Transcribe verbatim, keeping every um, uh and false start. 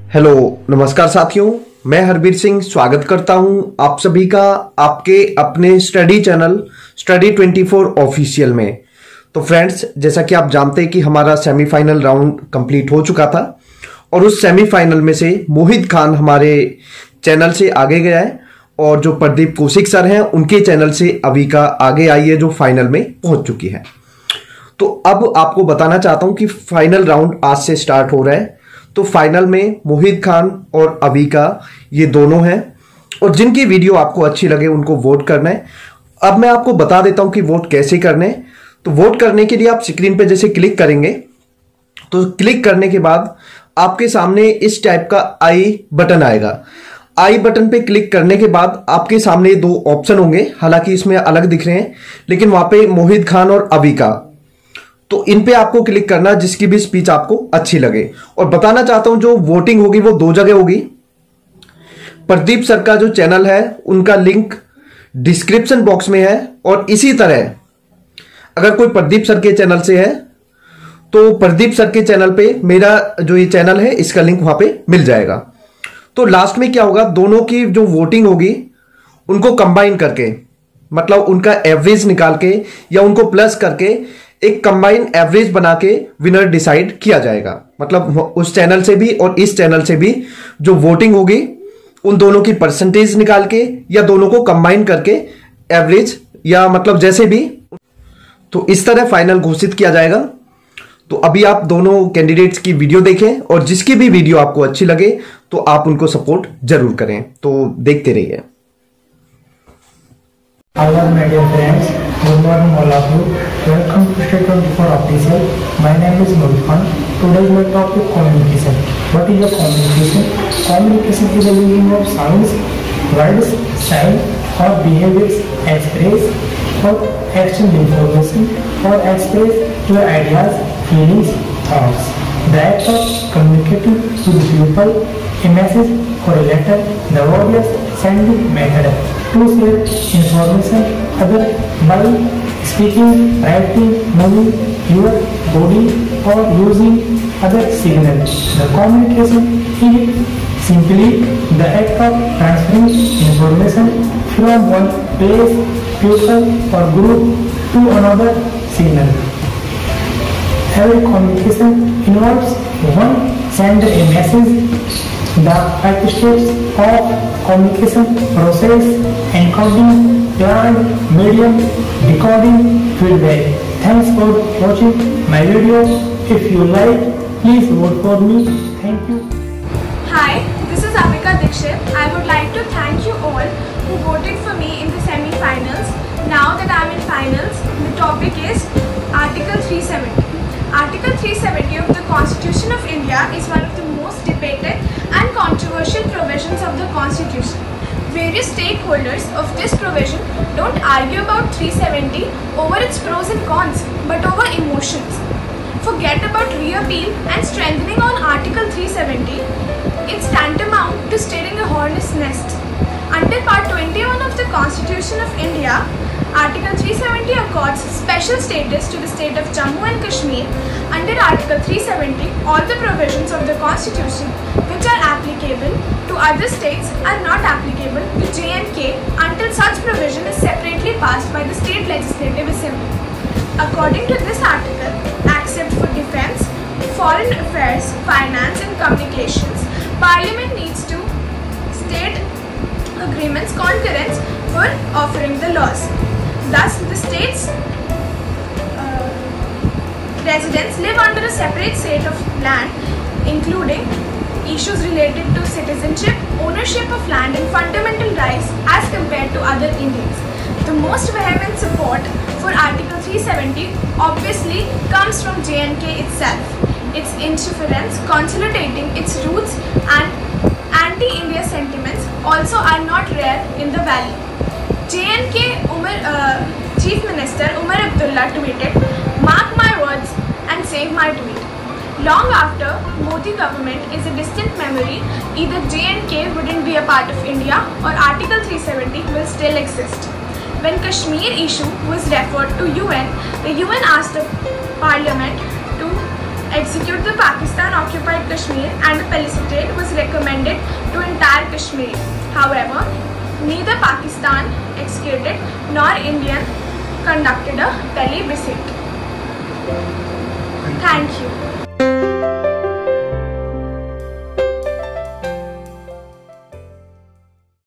Hello नमस्कार साथियों, मैं हरबीर सिंह स्वागत करता हूं आप सभी का आपके अपने study channel study twenty four official में। तो फ्रेंड्स, जैसा कि आप जानते हैं कि हमारा सेमीफाइनल राउंड कंप्लीट हो चुका था और उस सेमीफाइनल में से मोहित खान हमारे चैनल से आगे गया है और जो प्रदीप कौशिक सर हैं उनके चैनल से अविका आगे आई है जो फाइनल में पहुंच चुकी है। तो अब आपको बताना चाहता हूं कि फाइनल राउंड आज से स्टार्ट हो रहा है। तो फाइनल में मोहित खान और अविका ये दोनों हैं और जिनकी वीडियो आपको अच्छी लगे उनको वोट करना है। अब मैं आपको बता देता हूं कि वोट कैसे करने। तो वोट करने के लिए आप स्क्रीन पे जैसे क्लिक करेंगे तो क्लिक करने के बाद आपके सामने इस टाइप का आई बटन आएगा। आई बटन पे क्लिक करने के बाद आपके सामने दो ऑप्शन होंगे, हालांकि इसमें अलग दिख रहे हैं लेकिन वहां पे मोहित खान और अविका, तो इन पे आपको क्लिक करना जिसकी भी स्पीच आपको अच्छी लगे। और बताना चाहता हूं जो वोटिंग होगी वो दो जगह होगी। प्रदीप सर का जो चैनल है उनका लिंक डिस्क्रिप्शन बॉक्स में है और इसी तरह अगर कोई प्रदीप सर के चैनल से है तो प्रदीप सर के चैनल पे मेरा जो ये चैनल है इसका लिंक वहां पे मिल जाएगा। तो लास्ट में क्या होगा, दोनों की जो वोटिंग होगी उनको कंबाइन करके, मतलब उनका एवरेज निकाल के या उनको प्लस करके एक कंबाइन एवरेज बना के विनर डिसाइड किया जाएगा। मतलब उस चैनल से भी और इस चैनल से भी जो वोटिंग होगी उन दोनों की परसेंटेज निकाल के या दोनों को कंबाइन करके एवरेज या मतलब जैसे भी, तो इस तरह फाइनल घोषित किया जाएगा। तो अभी आप दोनों कैंडिडेट्स की वीडियो देखें और जिसकी भी वीडियो आपको अच्छी लगे तो आप उनको सपोर्ट जरूर करें। तो देखते रहिए। Hello my dear friends, good morning all of you. Welcome to State twenty four Official. My name is Mohit Khan. Today we will talk with communication. What is a communication? Communication is the using of sounds, words, sign or behaviors express or exchange information or express your ideas, feelings, thoughts. The act of communicating to the people, a message or a letter, the obvious sending method. To share information other by speaking, writing, moving your body or using other signals. The communication is simply the act of transferring information from one place, person or group to another signal. Every communication involves one send a message. The five steps of communication process: encoding, plan, medium, decoding, feedback. Thanks for watching my video. If you like, please vote for me. Thank you. Hi, this is Avika Dikshit. I would like to thank you all who voted for me in the semi-finals. Now that I am in finals, the topic is Article three seventy. Article three seventy of the Constitution of India is one of the most debated and controversial provisions of the Constitution. Various stakeholders of this provision don't argue about three seventy over its pros and cons, but over emotions. Forget about reappeal and strengthening on Article three seventy. It's tantamount to staring a hornet's nest. Under Part twenty-one of the Constitution of India, Article three seventy accords special status to the state of Jammu and Kashmir. Under Article three seventy, all the provisions of the Constitution which are applicable to other states are not applicable to J and K until such provision is separately passed by the State Legislative Assembly. According to this article, except for defence, foreign affairs, finance and communications, Parliament needs to state agreements concurrence for offering the laws. Thus, the states uh, residents live under a separate set of land, including issues related to citizenship, ownership of land and fundamental rights as compared to other Indians. The most vehement support for Article three seventy obviously comes from J and K itself. Its interference, consolidating its roots and anti-India sentiments also are not rare in the valley. J and K Umar, uh, Chief Minister Umar Abdullah tweeted, "Mark my words and save my tweet." Long after Modi government is a distant memory, either J and K wouldn't be a part of India or Article three seventy will still exist. When Kashmir issue was referred to U N, the U N asked the Parliament to execute the Pakistan occupied Kashmir and the Palisade was entire Kashmir. However, neither Pakistan excreted nor India conducted a plebiscite. Thank you.